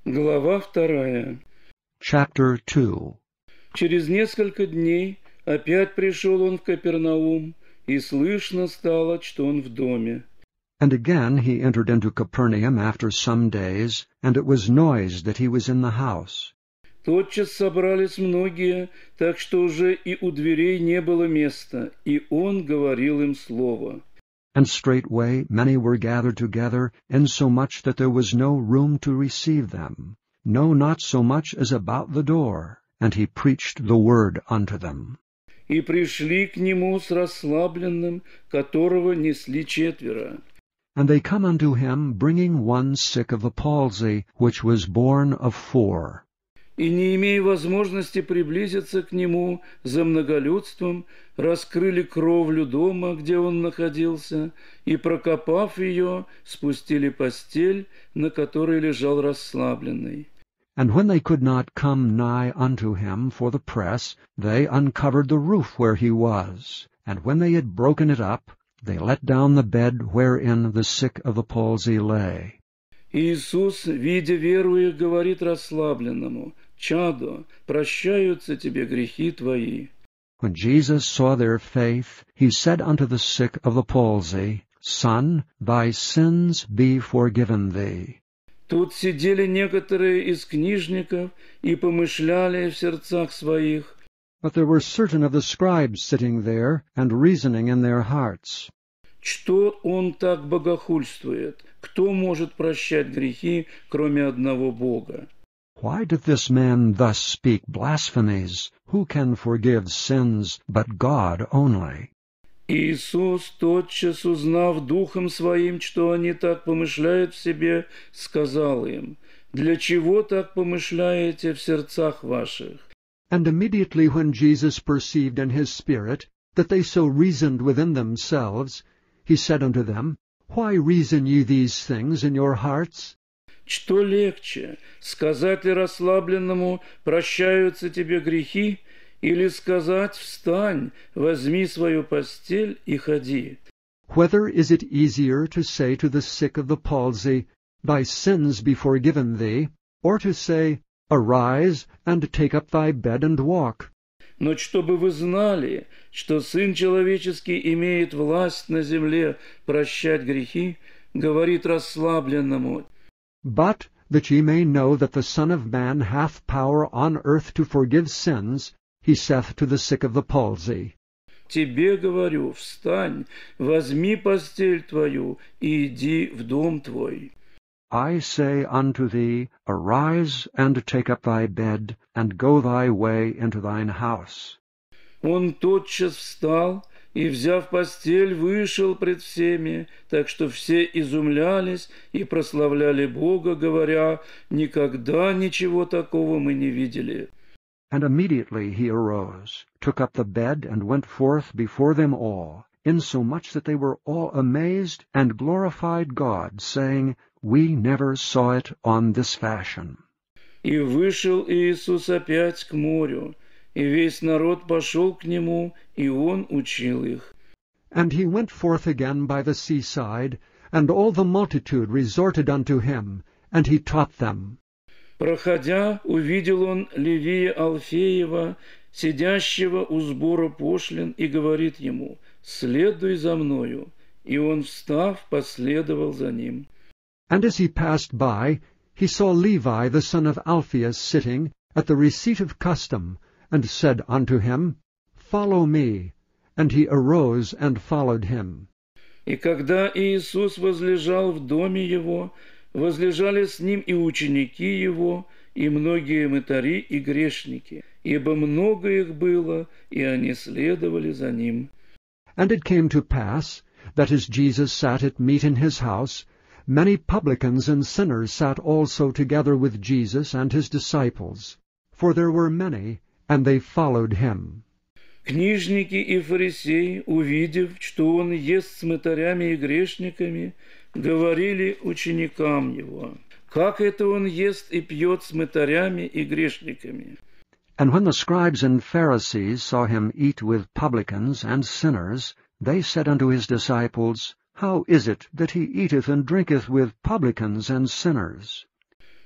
Глава 2. Chapter 2. Через несколько дней опять пришел он в Капернаум, и слышно стало, что он в доме. And again he entered into Capernaum after some days, and it was noised that he was in the house. Тотчас собрались многие, так что уже и у дверей не было места, и он говорил им слово. And straightway many were gathered together, insomuch that there was no room to receive them, no, not so much as about the door. And he preached the word unto them. И пришли к нему с расслабленным, которого несли 4. And they come unto him, bringing one sick of the palsy, which was born of 4. И, не имея возможности приблизиться к нему за многолюдством, раскрыли кровлю дома, где он находился, и, прокопав ее, спустили постель, на которой лежал расслабленный. And when they could not come nigh unto him for the press, they uncovered the roof where he was. And when they had broken it up, they let down the bed wherein the sick of the palsy lay. Иисус, видя веруя, говорит расслабленному: «Чадо, прощаются тебе грехи твои». When Jesus saw their faith, he said unto the sick of the palsy, Son, thy sins be forgiven thee. Тут сидели некоторые из книжников и помышляли в сердцах своих: But there were certain of the scribes sitting there, and reasoning in their hearts, что он так богохульствует? Кто может прощать грехи, кроме одного Бога? Why doth this man thus speak blasphemies? Who can forgive sins but God only? Иисус, тотчас узнав духом своим, что они так помышляют в себе, сказал им: «Для чего так помышляете в сердцах ваших?» And immediately when Jesus perceived in his spirit that they so reasoned within themselves, he said unto them, Why reason ye these things in your hearts? Что легче, сказать ли расслабленному: «Прощаются тебе грехи», или сказать: «Встань, возьми свою постель и ходи»? Whether is it easier to say to the sick of the palsy, Thy sins be forgiven thee, or to say, Arise, and take up thy bed and walk? Но чтобы вы знали, что Сын Человеческий имеет власть на земле прощать грехи, говорит расслабленному: But that ye may know that the Son of Man hath power on earth to forgive sins, he saith to the sick of the palsy, «Тебе говорю, встань, возьми постель твою и иди в дом твой». I say unto thee, Arise, and take up thy bed, and go thy way into thine house. Он тотчас встал и, взяв постель, вышел пред всеми, так что все изумлялись и прославляли Бога, говоря: «Никогда ничего такого мы не видели». And immediately he arose, took up the bed, and went forth before them all, insomuch that they were all amazed, and glorified God, saying, We never saw it on this fashion. И вышел Иисус опять к морю, и весь народ пошел к нему, и он учил их. And he went forth again by the seaside, and all the multitude resorted unto him, and he taught them. Проходя, увидел он Левия Алфеева, сидящего у сбора пошлин, и говорит ему: «Следуй за мною». И он, встав, последовал за ним. And as he passed by, he saw Levi the son of Alphaeus sitting at the receipt of custom, and said unto him, Follow me. And he arose and followed him. И когда Иисус возлежал в доме его, возлежали с ним и ученики его, и многие мытари и грешники, ибо много их было, и они следовали за ним. And it came to pass, that as Jesus sat at meat in his house, many publicans and sinners sat also together with Jesus and his disciples. For there were many, and they followed him. Книжники и фарисеи, увидев, что он ест с мытарями и грешниками, говорили ученикам его: «Как это он ест и пьет с мытарями и грешниками?» And when the scribes and Pharisees saw him eat with publicans and sinners, they said unto his disciples, How is it that he eateth and drinketh with publicans and sinners?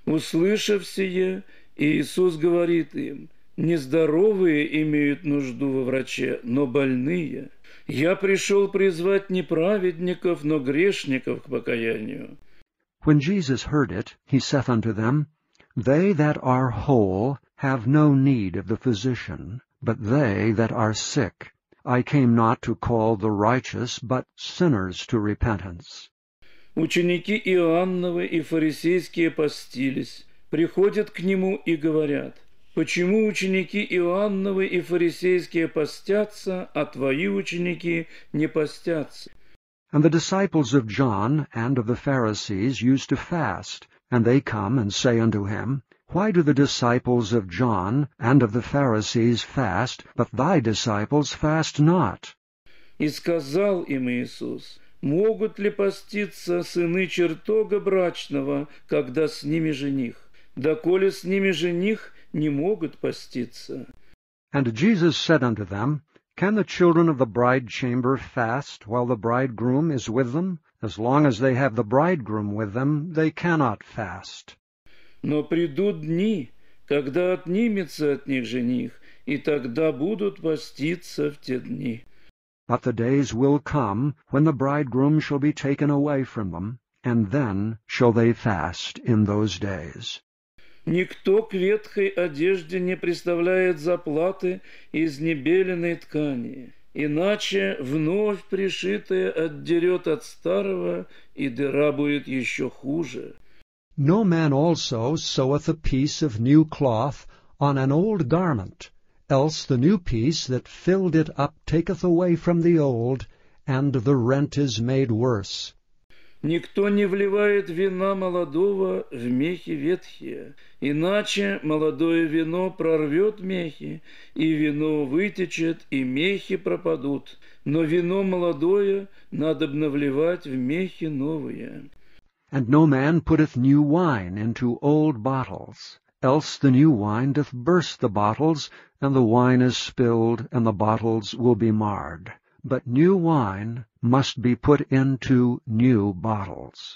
Услышав сие, Иисус говорит им: «Нездоровые имеют нужду во враче, но больные. Я пришел призвать не праведников, но грешников к покаянию». When Jesus heard it, he saith unto them, They that are whole have no need of the physician, but they that are sick. I came not to call the righteous, but sinners to repentance. Ученики Иоанновы и фарисейские постились, приходят к нему и говорят: «Почему ученики Иоанновы и фарисейские постятся, а твои ученики не постятся?» And the disciples of John and of the Pharisees used to fast, and they come and say unto him, Why do the disciples of John and of the Pharisees fast, but thy disciples fast not? И сказал им Иисус: «Могут ли поститься сыны чертога брачного, когда с ними жених? Доколе с ними жених, не могут поститься». And Jesus said unto them, Can the children of the bride chamber fast while the bridegroom is with them? As long as they have the bridegroom with them, they cannot fast. Но придут дни, когда отнимется от них жених, и тогда будут поститься в те дни. But the days will come when the bridegroom shall be taken away from them, and then shall they fast in those days. Никто к ветхой одежде не приставляет заплаты из небеленой ткани, иначе вновь пришитое отдерет от старого, и дыра будет еще хуже. No man also seweth a piece of new cloth on an old garment, else the new piece that filled it up taketh away from the old, and the rent is made worse. Никто не вливает вина молодого в мехи ветхие, иначе молодое вино прорвет мехи, и вино вытечет, и мехи пропадут. Но вино молодое надобно вливать в мехи новые. And no man putteth new wine into old bottles, else the new wine doth burst the bottles, and the wine is spilled, and the bottles will be marred. But new wine must be put into new bottles.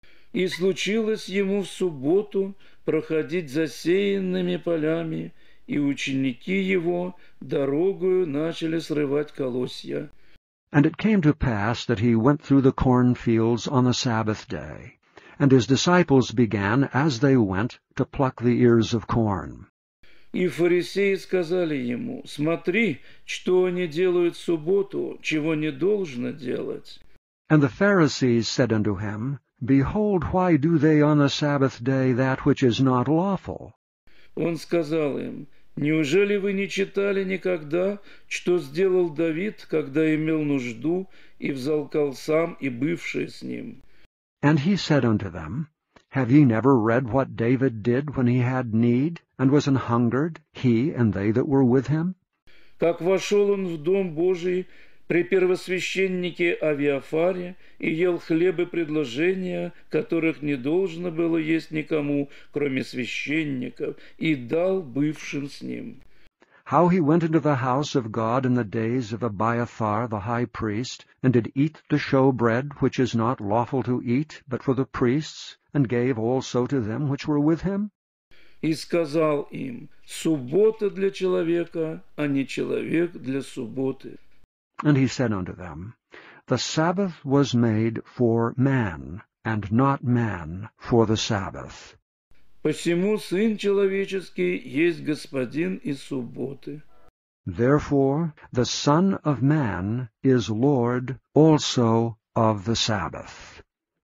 И случилось ему в субботу проходить засеянными полями, и ученики его дорогою начали срывать колосья. And it came to pass that he went through the cornfields on the Sabbath day, and his disciples began, as they went, to pluck the ears of corn. И фарисеи сказали ему: «Смотри, что они делают в субботу, чего не должно делать». And the Pharisees said unto him, Behold, why do they on the Sabbath day that which is not lawful? Он сказал им: «Неужели вы не читали никогда, что сделал Давид, когда имел нужду, и взалкал сам и бывшие с ним?» And he said unto them, Have ye never read what David did when he had need, and was an hungered, he and they that were with him? Как вошел он в дом Божий при первосвященнике Авиафаре и ел хлебы предложения, которых не должно было есть никому, кроме священников, и дал бывшим с ним. How he went into the house of God in the days of Abiathar the high priest, and did eat the showbread, which is not lawful to eat, but for the priests, and gave also to them which were with him? И сказал им: «Суббота для человека, а не человек для субботы». And he said unto them, The Sabbath was made for man, and not man for the Sabbath. Посему Сын Человеческий есть Господин и субботы. Therefore the Son of Man is Lord also of the Sabbath.